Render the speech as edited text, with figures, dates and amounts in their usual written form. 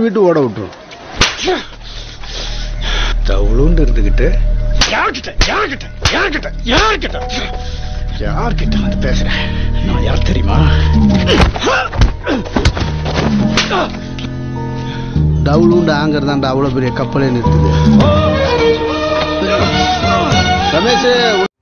விட்டு ஓட விட்டுரும். தவுளுண்டு இருந்துகிட்டு யார்கிட்ட வந்து பேசுறேன்? நான் யார் தெரியுமா? டவுளுண்டு ஆங்கர் தான்டா அவ்வளவு பெரிய கப்பலே நிறுத்துது. ரமேஷ்